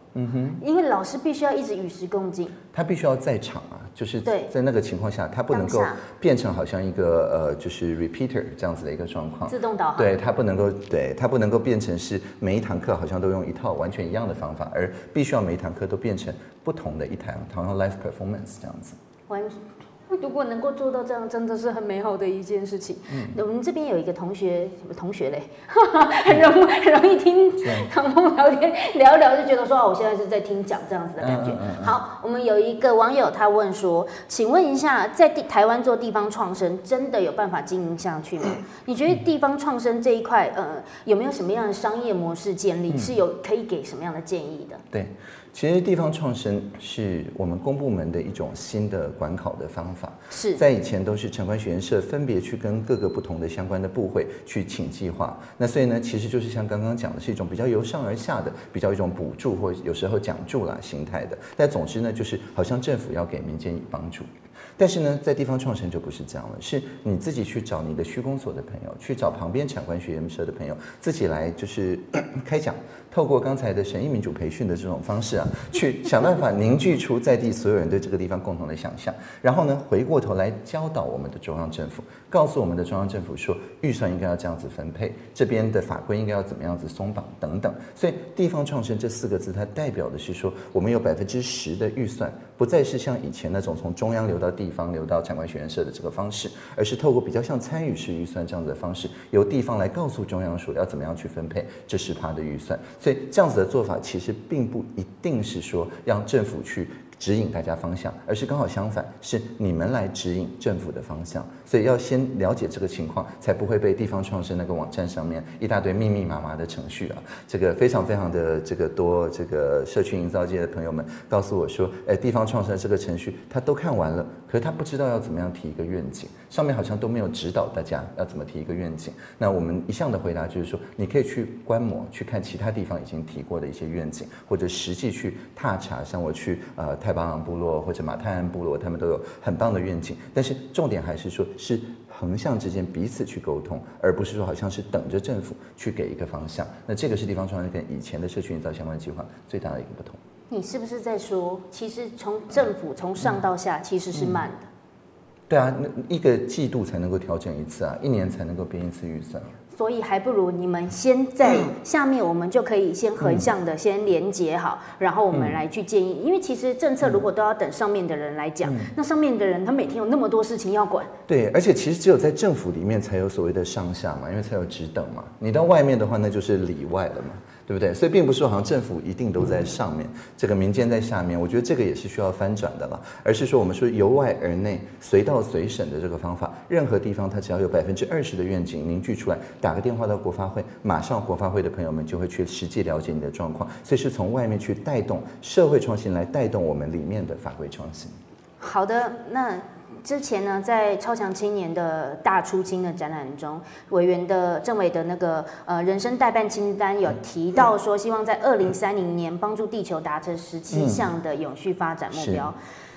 因为老师必须要一直与时共进， 他必须要在场啊，就是在那个情况下，他不能够变成好像一个就是 repeater 这样子的一个状况， 自动导航。 对，他不能够变成是每一堂课好像都用一套完全一样的方法，而必须要每一堂课都变成不同的一堂好像 live performance 这样子。 如果能够做到这样，真的是很美好的一件事情。我们这边有一个同学嘞，很容易听唐凤聊天，聊一聊就觉得说我现在是在听讲这样子的感觉。好，我们有一个网友他问说，请问一下，在台湾做地方创生，真的有办法经营下去吗？你觉得地方创生这一块，有没有什么样的商业模式建立，是有可以给什么样的建议的？ 对。其实地方创生是我们公部门的一种新的管考的方法， 是在以前都是城管学研社分别去跟各个不同的相关的部会去请计划，那所以呢，其实就是像刚刚讲的，是一种比较由上而下的，比较一种补助或有时候奖助啦形态的，但总之呢，就是好像政府要给民间以帮助。但是呢，在地方创生就不是这样了，是你自己去找你的区公所的朋友，去找旁边产官学研社的朋友，自己来就是开讲，透过刚才的审议民主培训的这种方式啊，去想办法凝聚出在地所有人对这个地方共同的想象，然后呢，回过头来教导我们的中央政府，告诉我们的中央政府说，预算应该要这样子分配，这边的法规应该要怎么样子松绑等等。所以地方创生这4个字，它代表的是说，我们有10%的预算，不再是像以前那种从中央流到地方流到产官学研社的这个方式，而是透过比较像参与式预算这样子的方式，由地方来告诉中央说要怎么样去分配这10%的预算。所以这样子的做法其实并不一定是说让政府去指引大家方向，而是刚好相反，是你们来指引政府的方向。所以要先了解这个情况，才不会被地方创生那个网站上面一大堆密密麻麻的程序啊，这个非常非常的这个多，这个社区营造界的朋友们告诉我说，地方创生这个程序他都看完了，可是他不知道要怎么样提一个愿景，上面好像都没有指导大家要怎么提一个愿景。那我们一向的回答就是说，你可以去观摩，去看其他地方已经提过的一些愿景，或者实际去踏查，像我去太巴郎部落或者马太安部落，他们都有很棒的愿景。但是重点还是说，是横向之间彼此去沟通，而不是说好像是等着政府去给一个方向。那这个是地方创生跟以前的社区营造相关计划最大的一个不同。 你是不是在说，其实从政府从上到下其实是慢的？ 对啊，那1个季度才能够调整一次啊，1年才能够编一次预算。 所以还不如你们先在下面，我们就可以先横向的先连结好，然后我们来去建议。因为其实政策如果都要等上面的人来讲，那上面的人他每天有那么多事情要管。 对，而且其实只有在政府里面才有所谓的上下嘛，因为才有职等嘛。你到外面的话，那就是里外了嘛。对不对？所以并不是说好像政府一定都在上面，这个民间在下面，我觉得这个也是需要翻转的了。而是说我们说由外而内、随到随审的这个方法，任何地方它只要有20%的愿景凝聚出来，打个电话到国发会，马上国发会的朋友们就会去实际了解你的状况，所以是从外面去带动社会创新，来带动我们里面的法规创新。 好的，那之前呢，在超强青年的大出清的展览中，委员的政委的那个人生代办清单有提到说，希望在2030年帮助地球达成17项的永续发展目标。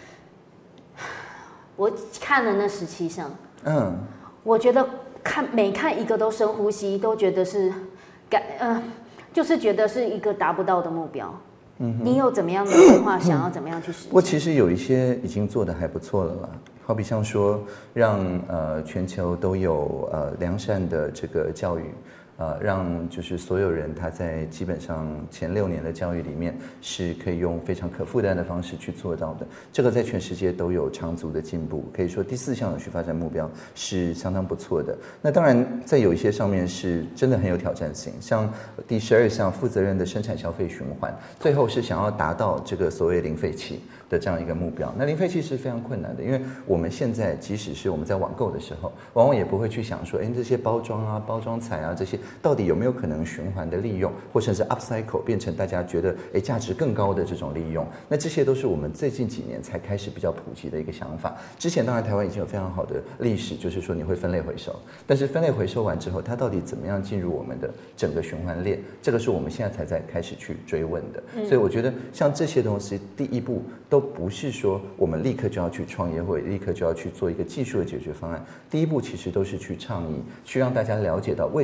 我看了那17项，我觉得每看一个都深呼吸，都觉得是就是觉得是一个达不到的目标。你有怎么样的规划？想要怎么样去实现？ 不过其实有一些已经做得还不错了啦。好比像说，让全球都有良善的这个教育，让就是所有人他在基本上前6年的教育里面是可以用非常可负担的方式去做到的。这个在全世界都有长足的进步，可以说第4项永续发展目标是相当不错的。那当然在有一些上面是真的很有挑战性，像第12项负责任的生产消费循环，最后是想要达到这个所谓零废弃的这样一个目标。那零废弃是非常困难的，因为我们现在即使是我们在网购的时候，往往也不会去想说，这些包装啊、包装材啊这些到底有没有可能循环的利用，或甚至 upcycle 变成大家觉得价值更高的这种利用。那这些都是我们最近几年才开始比较普及的一个想法。之前当然台湾已经有非常好的历史，就是说你会分类回收，但是分类回收完之后，它到底怎么样进入我们的整个循环链，这个是我们现在才在开始去追问的。所以我觉得像这些东西，第一步都不是说我们立刻就要去创业，或者立刻就要去做一个技术的解决方案。第一步其实都是去倡议，去让大家了解到为什么这件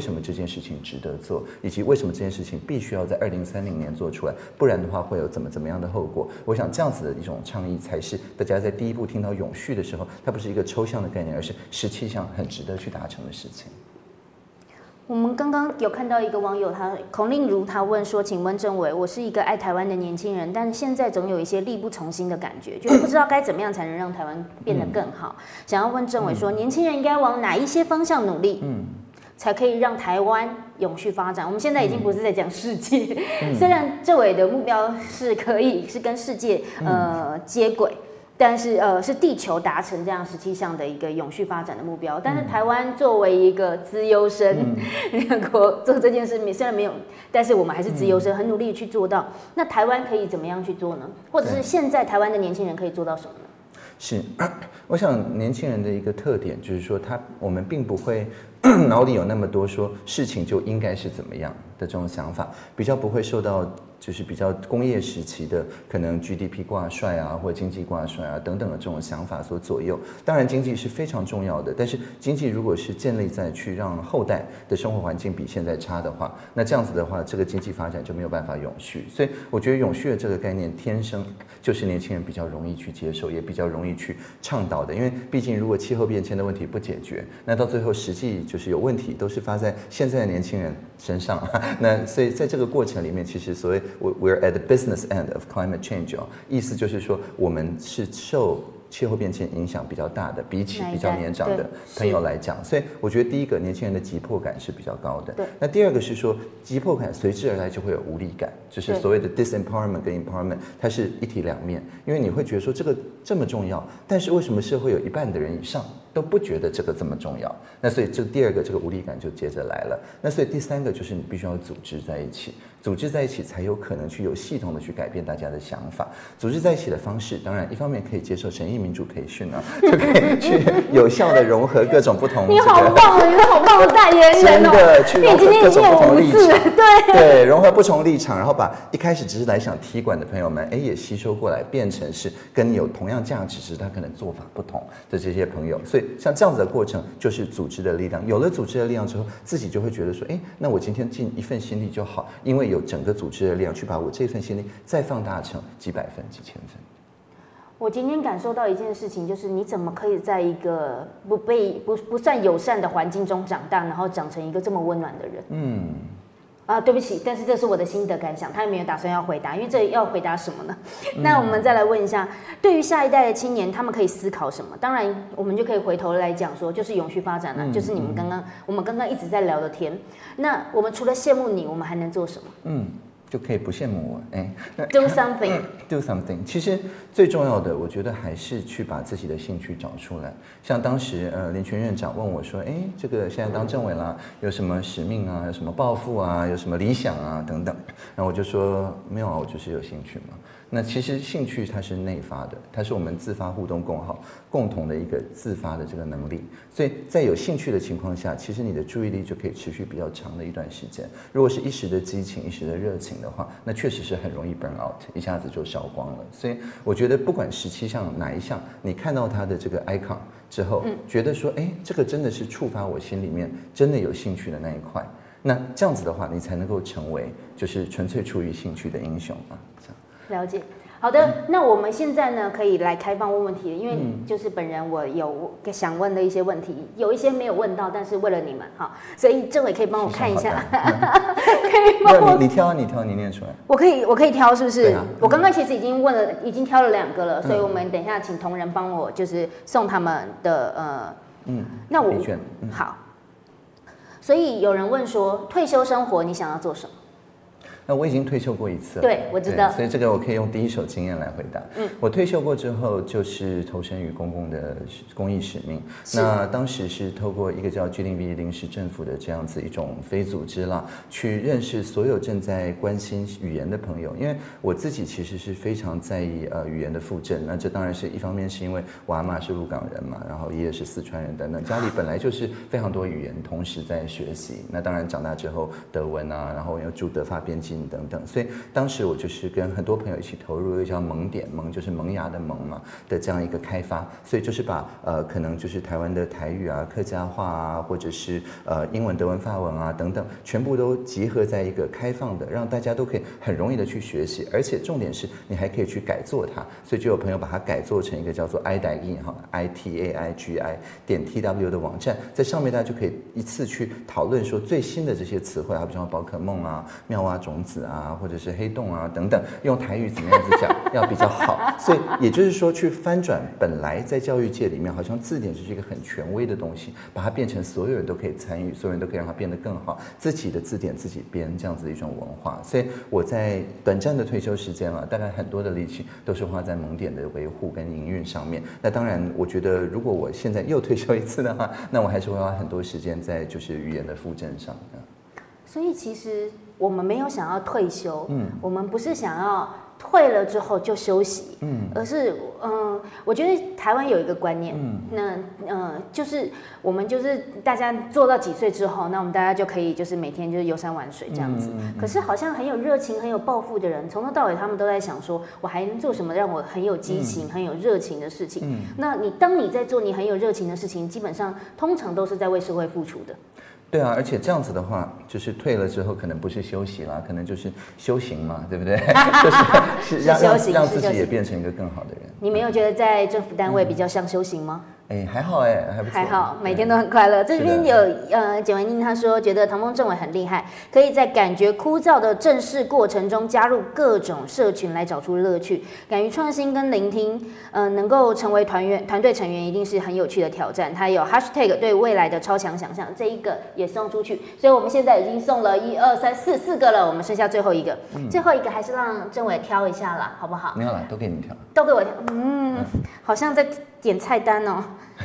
事情值得做，以及为什么这件事情必须要在2030年做出来，不然的话会有怎么样的后果。我想这样子的一种倡议才是大家在第一步听到永续的时候，它不是一个抽象的概念，而是17项很值得去达成的事情。 我们刚刚有看到一个网友，孔令如他问说：“请问政委，我是一个爱台湾的年轻人，但是现在总有一些力不从心的感觉，就是不知道该怎么样才能让台湾变得更好。想要问政委说，年轻人应该往哪一些方向努力？才可以让台湾永续发展。我们现在已经不是在讲世界，虽然政委的目标是可以是跟世界接轨。”但是是地球达成这样17项的一个永续发展的目标，但是台湾作为一个资优生，联合国做这件事虽然没有，但是我们还是资优生，很努力去做到。那台湾可以怎么样去做呢？或者是现在台湾的年轻人可以做到什么呢？ 是，我想年轻人的一个特点就是说我们并不会脑里有那么多说事情就应该是怎么样的这种想法，比较不会受到就是比较工业时期的可能 GDP 挂帅啊，或经济挂帅啊等等的这种想法所左右。当然经济是非常重要的，但是经济如果是建立在去让后代的生活环境比现在差的话，那这样子的话，这个经济发展就没有办法永续。所以我觉得永续的这个概念天生就是年轻人比较容易去接受，也比较容易去倡导的。因为毕竟如果气候变迁的问题不解决，那到最后实际就是有问题都是发在现在的年轻人身上。那所以在这个过程里面，其实所谓We're at the business end of climate change 意思就是说我们是受气候变迁影响比较大的，比起比较年长的朋友来讲，所以我觉得第一个年轻人的急迫感是比较高的。那第二个是说急迫感随之而来就会有无力感，就是所谓的 disempowerment 跟 empowerment， 它是一体两面，因为你会觉得说这个这么重要，但是为什么社会有一半的人以上都不觉得这个这么重要？那所以这第二个这个无力感就接着来了。那所以第三个就是你必须要组织在一起，组织在一起才有可能去有系统的去改变大家的想法。组织在一起的方式，当然一方面可以接受审议民主培训啊，就可以去有效的融合各种不同。 你好棒，你是好棒的代言人哦！ 真的去融合各种不同立场， 对， 融合不同立场，然后把一开始只是来想踢馆的朋友们，也吸收过来，变成是跟你有同样价值，只是他可能做法不同的这些朋友。所以像这样子的过程，就是组织的力量。有了组织的力量之后，自己就会觉得说，那我今天尽一份心力就好，因为有整个组织的力量去把我这份心力再放大成几百分、几千分。 我今天感受到一件事情，就是你怎么可以在一个不算友善的环境中长大，然后长成一个这么温暖的人？对不起，但是这是我的心得感想，他也没有打算要回答，因为这要回答什么呢？那我们再来问一下，对于下一代的青年，他们可以思考什么？当然，我们就可以回头来讲说，就是永续发展了，就是我们刚刚一直在聊的天。那我们除了羡慕你，我们还能做什么？ 就可以不羡慕我 ，do something， do something。其实最重要的，我觉得还是去把自己的兴趣找出来。像当时林权院长问我说，这个现在当政委啦，有什么使命啊，有什么抱负啊，有什么理想啊等等。然后我就说没有啊，我就是有兴趣嘛。那其实兴趣它是内发的，它是我们自发互动共同的一个自发的这个能力。所以在有兴趣的情况下，其实你的注意力就可以持续比较长的一段时间。如果是一时的激情、一时的热情的话，那确实是很容易 burn out， 一下子就烧光了。所以我觉得不管17项哪一项，你看到它的这个 icon 之后，觉得说，这个真的是触发我心里面真的有兴趣的那一块，那这样子的话，你才能够成为就是纯粹出于兴趣的英雄啊。 了解，好的，那我们现在呢可以来开放问问题，因为就是本人我有想问的一些问题，有一些没有问到，但是为了你们哈，所以政委可以帮我看一下，可以帮我你挑，你念出来。 我可以挑，是不是？我刚刚其实已经挑了2个了，所以我们等一下请同仁帮我就是送他们的那我好。所以有人问说，退休生活你想要做什么？ 那我已经退休过1次了， 对，我知道， 所以这个我可以用第一手经验来回答。我退休过之后，就是投身于公共的公益使命。那当时是透过一个叫 G0V 临时政府的这样子一种非组织啦，去认识所有正在关心语言的朋友。因为我自己其实是非常在意语言的复振。那这当然是一方面是因为我阿嬷是鹿港人嘛，然后爷爷是四川人等等，家里本来就是非常多语言同时在学习。那当然长大之后德文啊，然后又住德法边境。 境等等。所以当时我就是跟很多朋友一起投入一个叫萌点，萌就是萌芽的萌嘛的这样一个开发，所以就是把可能就是台湾的台语啊、客家话啊，或者是英文、德文、法文啊等等，全部都集合在一个开放的，让大家都可以很容易的去学习，而且重点是你还可以去改做它，所以就有朋友把它改做成一个叫做 ITAIGI.TW 的网站，在上面大家就可以一次去讨论说最新的这些词汇啊，比方宝可梦啊、妙蛙种子啊，或者是黑洞啊等等，用台语怎么样子讲要比较好。所以也就是说，去翻转本来在教育界里面好像字典就是一个很权威的东西，把它变成所有人都可以参与，所有人都可以让它变得更好，自己的字典自己编这样子的一种文化。所以我在短暂的退休时间大概很多的力气都是花在萌点的维护跟营运上面。那当然，我觉得如果我现在又退休一次的话，那我还是会花很多时间在就是语言的复振上。 所以其实我们没有想要退休，我们不是想要退了之后就休息，而是我觉得台湾有一个观念，就是我们就是大家做到几岁之后，那我们大家就可以就是每天就是游山玩水这样子。可是好像很有热情、很有抱负的人，从头到尾他们都在想说，我还能做什么让我很有激情、很有热情的事情？那当你在做你很有热情的事情，基本上通常都是在为社会付出的。 对啊，而且这样子的话，就是退了之后，可能不是休息啦，可能就是修行嘛，对不对？就是让自己也变成一个更好的人。 你没有觉得在政府单位比较像修行吗？ 还好还不错， 还好，每天都很快乐。这边有简文英他说，觉得唐凤政委很厉害，可以在感觉枯燥的正式过程中加入各种社群来找出乐趣，敢于创新跟聆听，能够成为团队成员一定是很有趣的挑战。他有 hashtag 对未来的超强想象，这一个也送出去，所以我们现在已经送了1、2、3、4个了，我们剩下最后一个，最后一个还是让政委挑一下啦，好不好？ 没有啦，都给你挑， 都给我挑，好像在点菜单哦。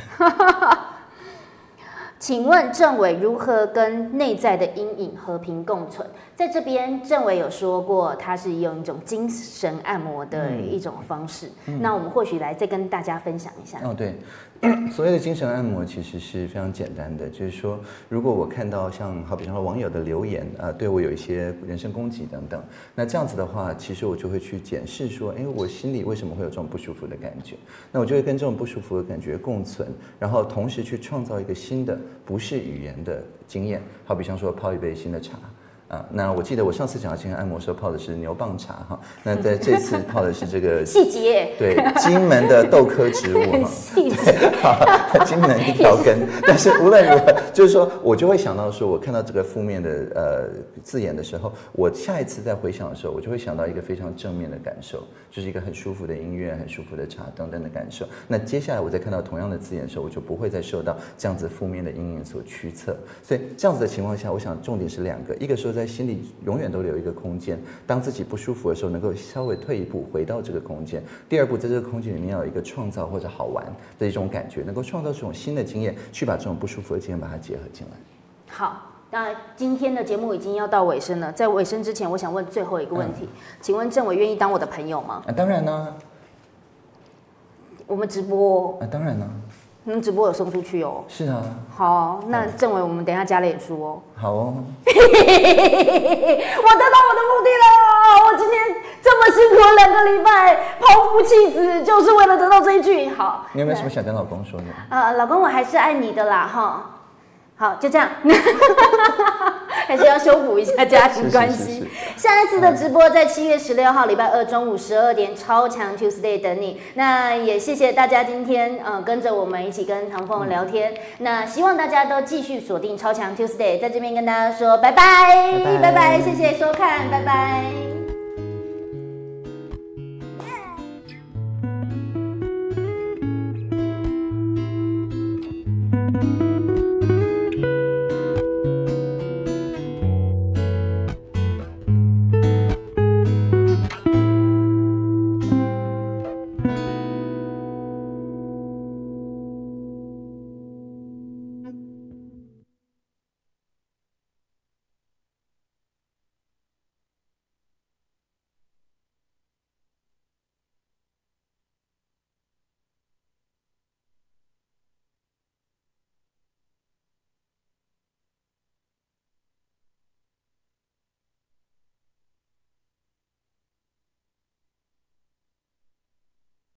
请问政委如何跟内在的阴影和平共存？在这边，政委有说过，他是用一种精神按摩的一种方式。那我们或许来再跟大家分享一下。 对，所谓的精神按摩其实是非常简单的，就是说，如果我看到好比说网友的留言对我有一些人身攻击等等，那这样子的话，其实我就会去检视说，我心里为什么会有这种不舒服的感觉？那我就会跟这种不舒服的感觉共存，然后同时去创造一个新的不是语言的经验，好比像说泡一杯新的茶。那我记得我上次讲到精神按摩的时候泡的是牛蒡茶哈，那在这次泡的是这个细节， 对，金门的豆科植物哈， 细节， 金门一条根。但是无论如何，就是说我就会想到说，我看到这个负面的字眼的时候，我下一次在回想的时候，我就会想到一个非常正面的感受，就是一个很舒服的音乐、很舒服的茶等等的感受。那接下来我再看到同样的字眼的时候，我就不会再受到这样子负面的阴影所驱策。所以这样子的情况下，我想重点是两个，一个说在心里永远都留一个空间，当自己不舒服的时候，能够稍微退一步回到这个空间。第二步，在这个空间里面要有一个创造或者好玩的一种感觉，能够创造这种新的经验，去把这种不舒服的经验把它结合进来。 好，那今天的节目已经要到尾声了，在尾声之前，我想问最后一个问题，请问政委愿意当我的朋友吗？ 当然呢。 我们直播当然呢。 直播有送出去哦。 是啊。 好，那政委，我们等一下加脸书哦。 好哦。 我得到我的目的了，我今天这么辛苦了2个礼拜，抛夫弃子，就是为了得到这一句。好， 你有没有什么想跟老公说的？ 老公，我还是爱你的啦，哈。好，就这样。还是要修补一下家庭关系。下一次的直播在7月16号礼拜二中午12点，超强 Tuesday 等你。那也谢谢大家今天跟着我们一起跟唐凤聊天。那希望大家都继续锁定超强 Tuesday， 在这边跟大家说拜拜，拜拜，谢谢收看，拜拜。